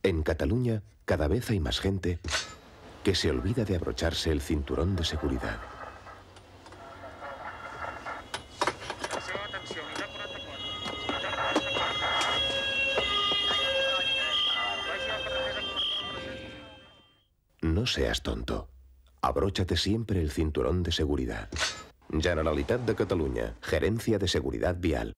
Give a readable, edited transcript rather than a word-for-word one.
En Cataluña, cada vez hay más gente que se olvida de abrocharse el cinturón de seguridad. No seas tonto. Abróchate siempre el cinturón de seguridad. Generalitat de Catalunya, Gerencia de Seguridad Vial.